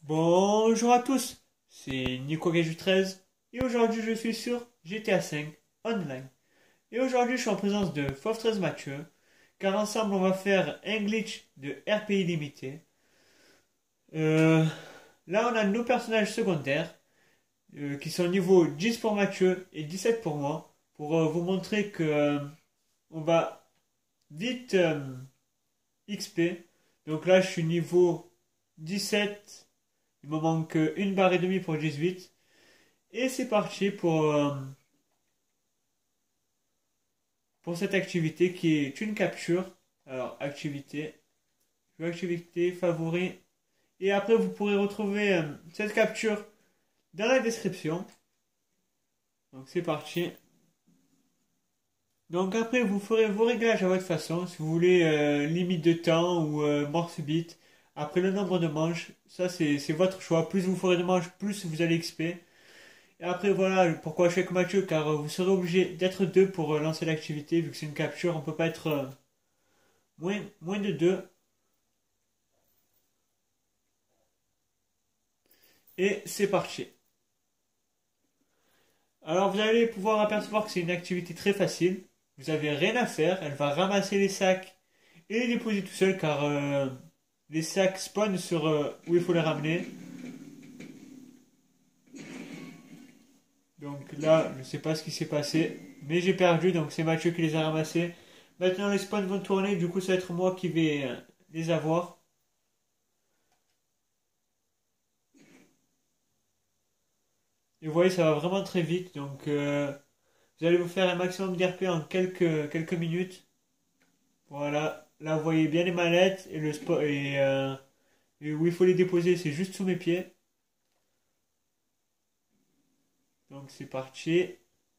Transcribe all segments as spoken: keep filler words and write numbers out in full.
Bonjour à tous, c'est Nico Gaju treize et aujourd'hui je suis sur G T A cinq Online. Et aujourd'hui je suis en présence de Fauve treize Mathieu, car ensemble on va faire un glitch de R P illimité. Euh, Là on a nos personnages secondaires euh, qui sont niveau dix pour Mathieu et dix-sept pour moi, pour euh, vous montrer que euh, on va vite euh, X P. Donc là je suis niveau dix-sept. Il me manque une barre et demie pour dix-huit. Et c'est parti pour, euh, pour cette activité qui est une capture. Alors, activité, activité, favori. Et après, vous pourrez retrouver euh, cette capture dans la description. Donc, c'est parti. Donc, après, vous ferez vos réglages à votre façon. Si vous voulez euh, limite de temps ou euh, mort subite. Après, le nombre de manches, ça, c'est c'est votre choix. Plus vous ferez de manches, plus vous allez X P. Et après, voilà pourquoi je fais avec Mathieu, car euh, vous serez obligé d'être deux pour euh, lancer l'activité, vu que c'est une capture, on peut pas être euh, moins, moins de deux. Et c'est parti. Alors vous allez pouvoir apercevoir que c'est une activité très facile. Vous avez rien à faire, elle va ramasser les sacs et les déposer tout seul, car euh, les sacs spawnent sur euh, où il faut les ramener. Donc là, je ne sais pas ce qui s'est passé, mais j'ai perdu, donc c'est Mathieu qui les a ramassés. Maintenant les spawns vont tourner, du coup ça va être moi qui vais euh, les avoir. Et vous voyez, ça va vraiment très vite, donc euh, vous allez vous faire un maximum d'R P en quelques, quelques minutes. Voilà, là vous voyez bien les mallettes et le spot et, euh, et où il faut les déposer, c'est juste sous mes pieds. Donc c'est parti.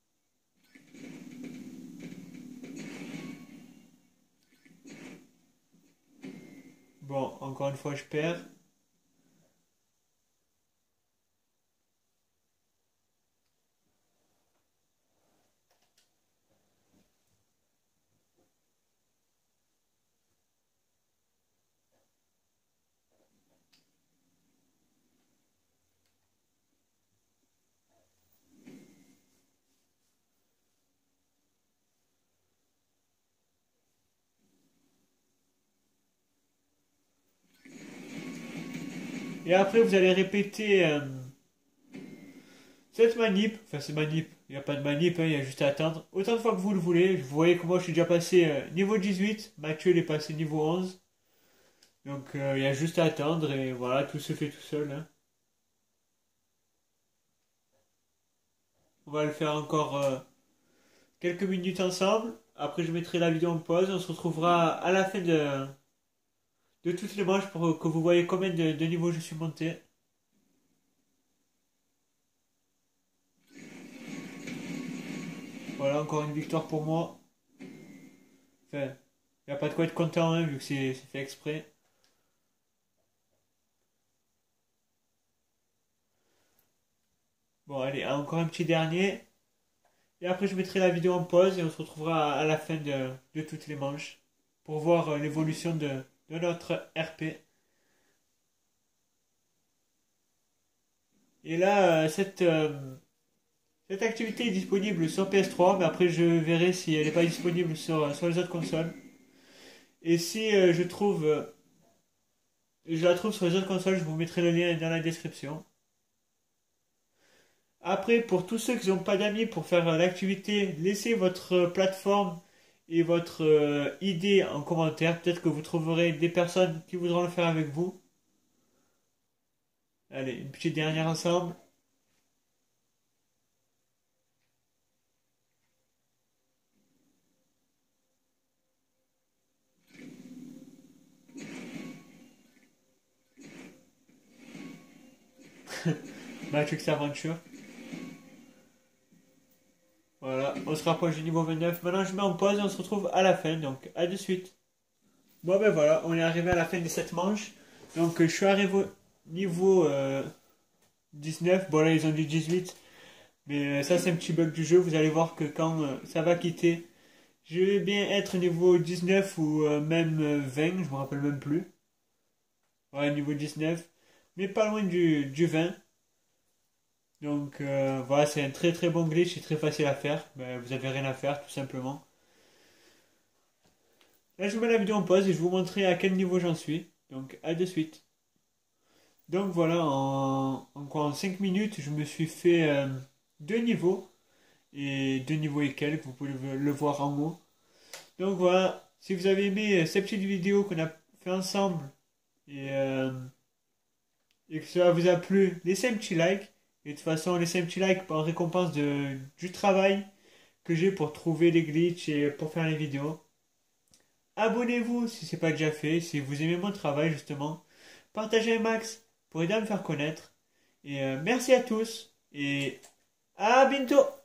Bon, encore une fois je perds. Et après vous allez répéter euh, cette manip, enfin c'est manip, il n'y a pas de manip, hein, il y a juste à attendre. Autant de fois que vous le voulez, vous voyez que moi je suis déjà passé euh, niveau dix-huit, Mathieu il est passé niveau onze. Donc euh, il y a juste à attendre et voilà, tout se fait tout seul, hein. On va le faire encore euh, quelques minutes ensemble. Après je mettrai la vidéo en pause, on se retrouvera à la fin de, de toutes les manches pour que vous voyez combien de, de niveaux je suis monté. Voilà, encore une victoire pour moi. Enfin, il n'y a pas de quoi être content, hein, vu que c'est c'est fait exprès. Bon, allez, encore un petit dernier. Et après, je mettrai la vidéo en pause et on se retrouvera à, à la fin de, de toutes les manches pour voir euh, l'évolution de, de notre R P. Et là, euh, cette, euh, cette activité est disponible sur P S trois, mais après, je verrai si elle n'est pas disponible sur, sur les autres consoles. Et si euh, je trouve, euh, je la trouve sur les autres consoles, je vous mettrai le lien dans la description. Après, pour tous ceux qui n'ont pas d'amis pour faire euh, l'activité, laissez votre euh, plateforme et votre euh, idée en commentaire. Peut-être que vous trouverez des personnes qui voudront le faire avec vous. Allez, une petite dernière ensemble. Matrix Aventure. Voilà, on se rapproche du niveau vingt-neuf. Maintenant, je mets en pause et on se retrouve à la fin. Donc, à de suite. Bon, ben voilà, on est arrivé à la fin de cette manche. Donc, je suis arrivé au niveau euh, dix-neuf. Bon, là, ils ont dit dix-huit. Mais euh, ça, c'est un petit bug du jeu. Vous allez voir que quand euh, ça va quitter, je vais bien être niveau dix-neuf ou euh, même euh, vingt. Je me rappelle même plus. Ouais, niveau dix-neuf. mais pas loin du, du vingt. Donc euh, voilà, c'est un très très bon glitch, c'est très facile à faire. Ben, vous avez rien à faire tout simplement. Là je vous mets la vidéo en pause et je vous montrer à quel niveau j'en suis. Donc à de suite. Donc voilà, en, en, quoi, en cinq minutes, je me suis fait euh, deux niveaux. Et deux niveaux et quelques, vous pouvez le, le voir en haut. Donc voilà, si vous avez aimé euh, cette petite vidéo qu'on a fait ensemble et, euh, et que cela vous a plu, laissez un petit like. Et de toute façon, laissez un petit like en récompense de, du travail que j'ai pour trouver les glitches et pour faire les vidéos. Abonnez-vous si ce n'est pas déjà fait, si vous aimez mon travail justement. Partagez un max pour aider à me faire connaître. Et euh, merci à tous et à bientôt.